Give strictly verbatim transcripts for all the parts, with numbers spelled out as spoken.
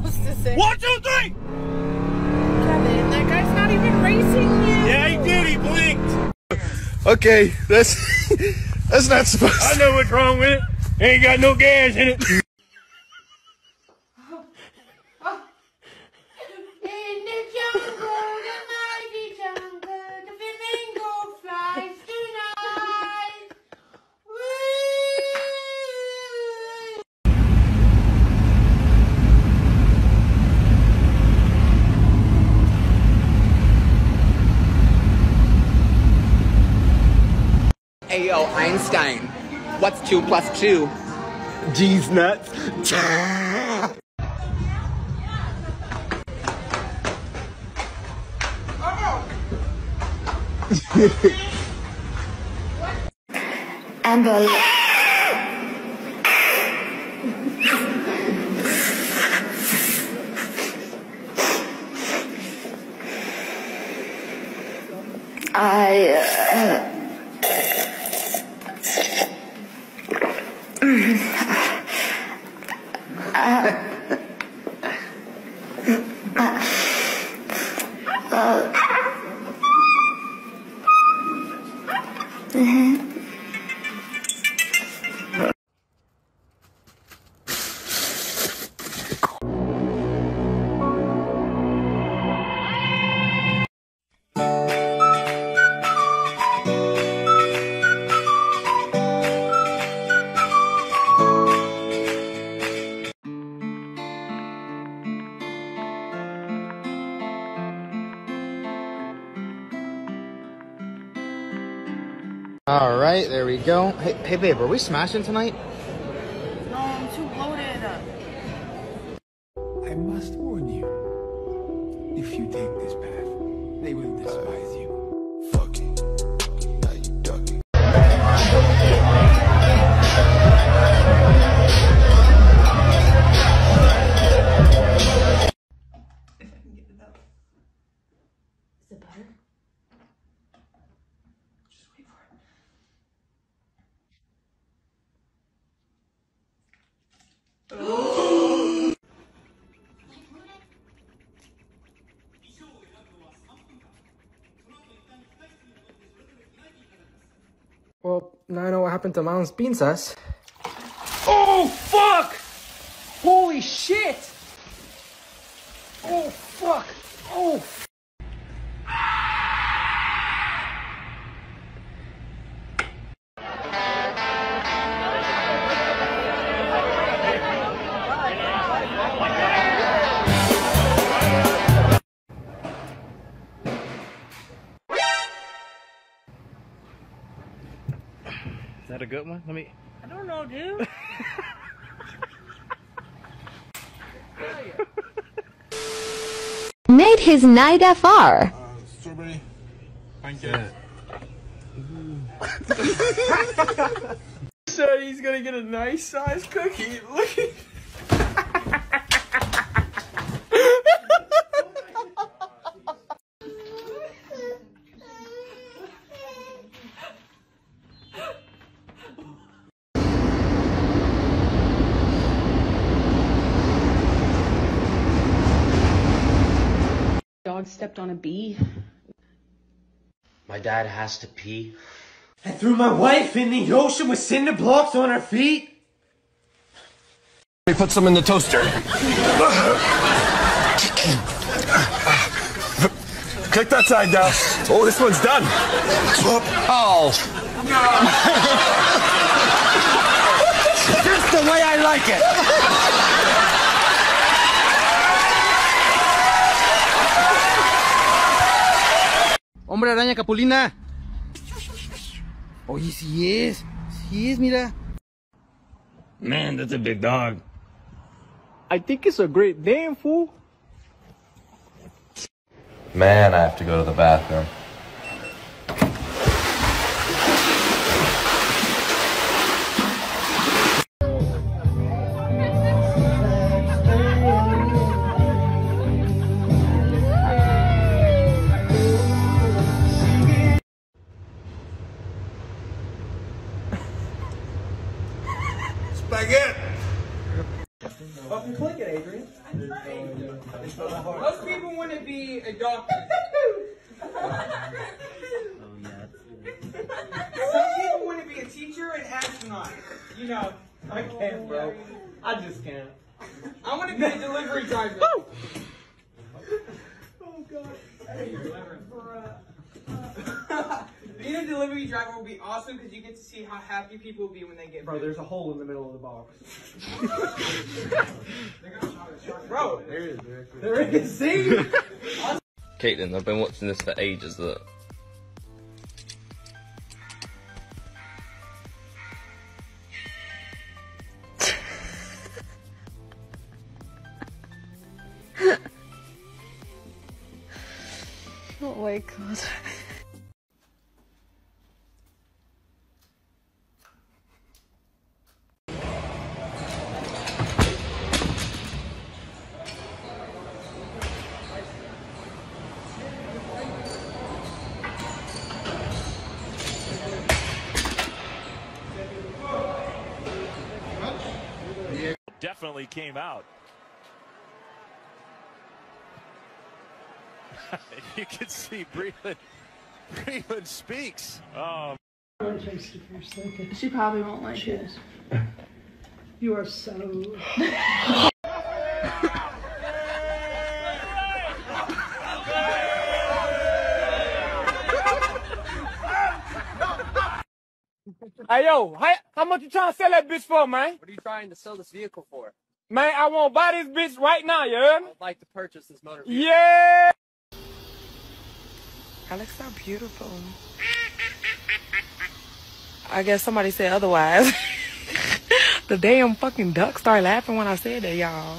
supposed to say? One, two, three! Kevin, that guy's not even racing you. Yeah, he did. He blinked. Okay, that's that's not supposed to. I know what's wrong with it. Ain't got no gas in it. In the jungle, the mighty jungle, the flamingo flies tonight. Hey yo, Einstein, what's two plus two? G's nuts. Amber. I. Uh, All right, there we go. Hey, hey, babe, are we smashing tonight? No, I'm too loaded. I must warn you. If you take this path, they will despise you. Fucking. Now you ducking. If I can get it up. Is it better? Just wait for it. Well, now I know what happened to Mountain's bean sauce. Oh, fuck! Holy shit! Oh, fuck! Oh, Is that a good one? Let me. I don't know, dude. Made his night F R. Uh, strawberry. Pancake. said he's gonna get a nice size cookie. Look at Dog stepped on a bee. My dad has to pee. I threw my wife in the ocean with cinder blocks on her feet. Let me put some in the toaster. Click that side down. Oh, this one's done. Oh. Just the way I like it. Hombre araña capulina. Oye, sí es. Sí es, mira. Man, that's a big dog. I think it's a great name, fool. Man, I have to go to the bathroom. Spaghetti. Fucking click it, Adrian. Most people want to be a doctor. Some people want to be a teacher and astronaut. You know. I can't, bro. I just can't. I want to be a delivery driver. Oh God. Hey, being a delivery driver will be awesome because you get to see how happy people will be when they get Bro, there's a hole in the middle of the box. Bro, there is. There is. See? Caitlin, I've been watching this for ages. Look. Oh my god. Definitely came out. You can see Breland. Breland speaks. Oh. She probably won't like it. You are so. Hey yo, how, how much you trying to sell that bitch for, man? What are you trying to sell this vehicle for? Man, I want to buy this bitch right now, you heard me? I'd like to purchase this motor vehicle. Yeah! Alex, so beautiful. I guess somebody said otherwise. The damn fucking duck started laughing when I said that, y'all.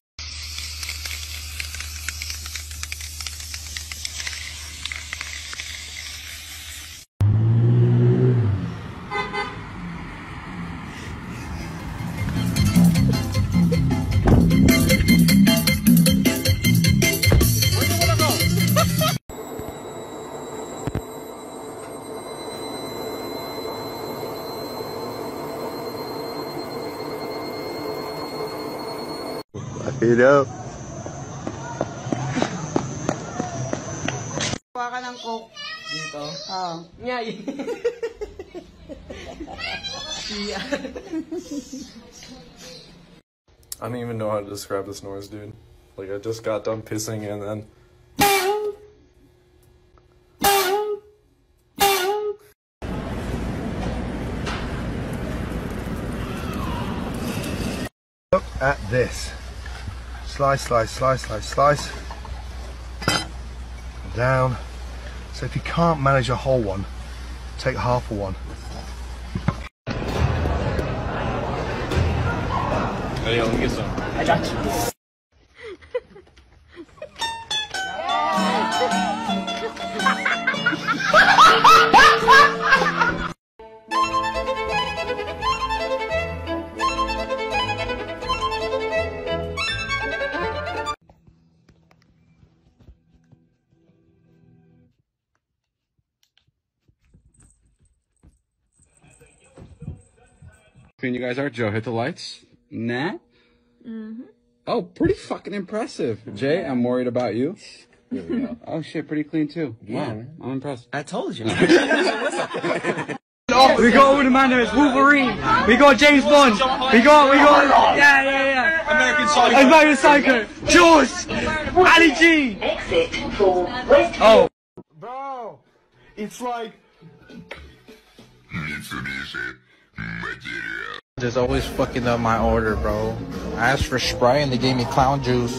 Feet up. Kuha ka ng coke. Dito? Oo. Nyay. I don't even know how to describe this noise, dude. Like, I just got done pissing and then... Look at this. Slice, slice, slice, slice, slice. Down. So if you can't manage a whole one, take half a one. Hey, yo, let me get some. I got you. You guys are. Joe, hit the lights. Nat? Mm-hmm. Oh, pretty fucking impressive. Jay, I'm worried about you. Here we go. Oh shit, pretty clean too. Yeah. Wow, I'm impressed. I told you. We got all the man there's Wolverine. We got James Bond. We got, we got, yeah, yeah, yeah. American Psycho. American Psycho. Jaws. Ali G. Exit for West. Oh. Bro, it's like... Just always fucking up my order, bro. I asked for Sprite and they gave me clown juice.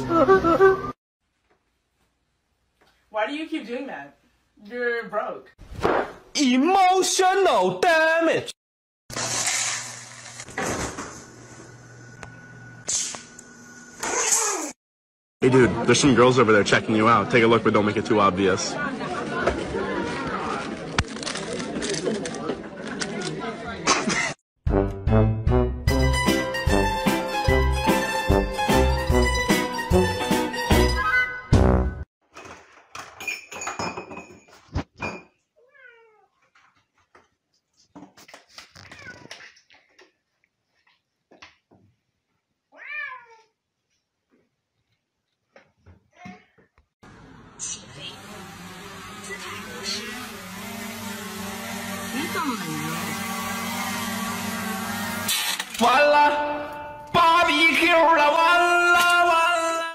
Why do you keep doing that? You're broke. Emotional damage. Hey dude, there's some girls over there checking you out. Take a look, but don't make it too obvious. ducks. Walla, barbecue, walla, walla.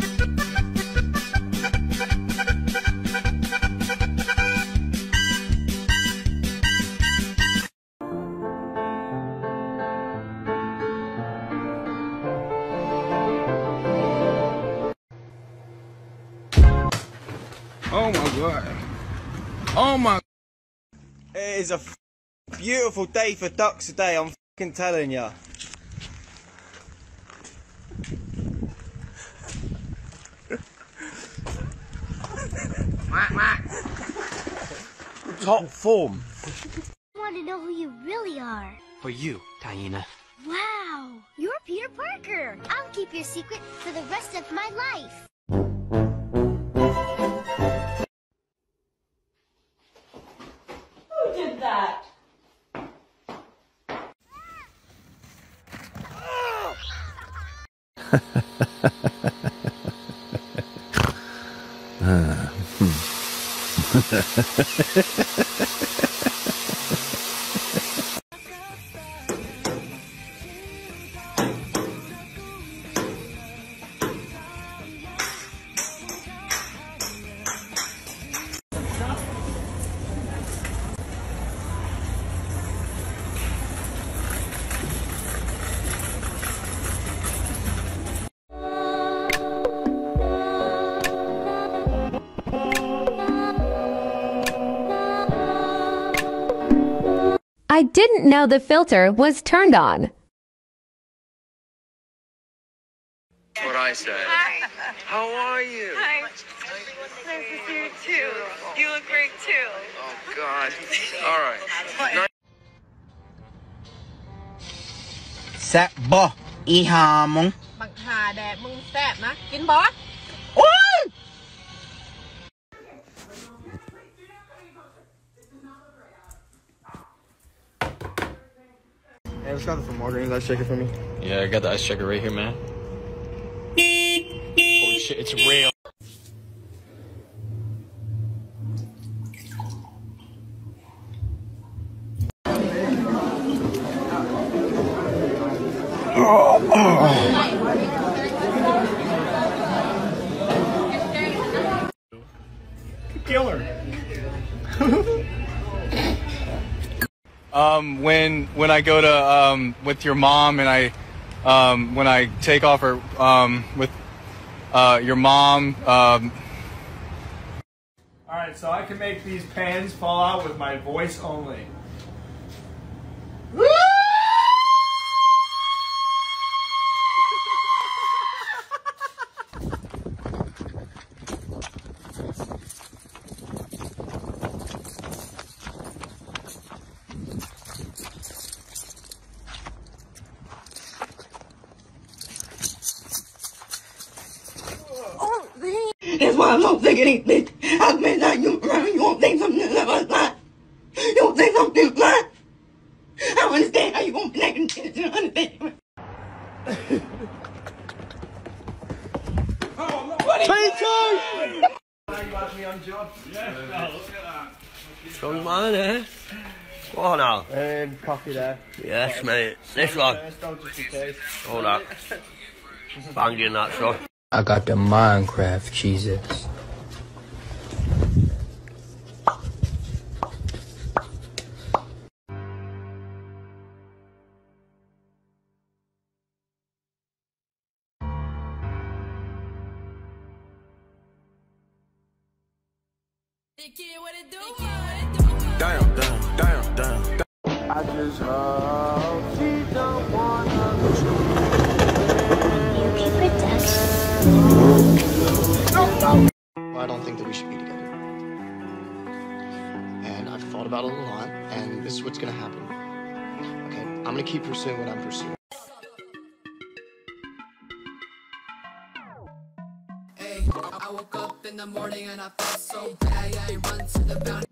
Oh my god. Oh my. It is a f beautiful day for ducks today, I'm f***ing telling ya. Top form. I want to know who you really are. For you, Diana. Wow, you're Peter Parker. I'll keep your secret for the rest of my life. Who did that? I didn't know the filter was turned on. That's what I said. Hi. How are you? Hi. Nice to see you too. You look great too. Oh God. All right. Nice. แซ่บบ่อีหามึงบักหาแดดมึงแซ่บนะ กินบอสโอ้ย Hey, let's grab some water. Ice shaker for me. Yeah, I got the ice checker right here, man. Holy shit, it's real. Killer. Um, when when I go to um, with your mom and I um, when I take off her um, with uh, your mom. Um, All right, so I can make these pans fall out with my voice only. That's why I don't think it ain't bitch. I've been like you around, you won't think something about that. You won't think something about that. I don't understand how you won't connect and you don't understand. Strong man, eh? Go on now. And coffee there. Yes, mate. This one. All that. Banging that, son. I got the Minecraft cheeses. Damn, damn, damn, damn. I just hope she don't wanna lose you. You can protect. I don't think that we should be together. And I've thought about it a lot, and this is what's gonna happen. Okay, I'm gonna keep pursuing what I'm pursuing. Hey, I woke up in the morning and I felt so bad. I run to the bounty.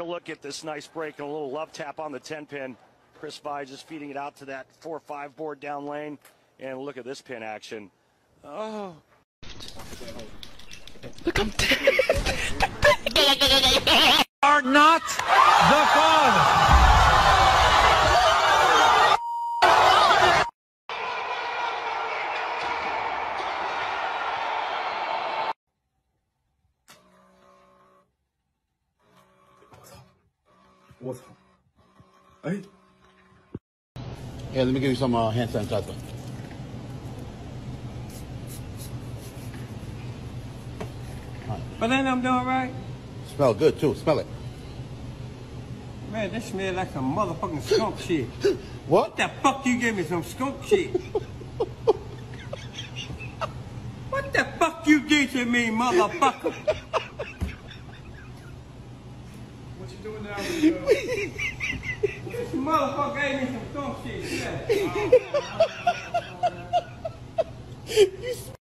look at this nice break and a little love tap on the ten pin. Chris Vi just feeding it out to that four five board down lane. And look at this pin action. Oh. Look, I'm dead. Are not the father. What's Hey. Yeah, let me give you some uh, hand sanitizer. But then I'm doing right. Smell good too. Smell it. Man, this smell like some motherfucking skunk shit. What? What the fuck you gave me some skunk shit? What the fuck you did to me, motherfucker? What you doing now? With, uh... This motherfucker gave me some skunk shit. Yeah.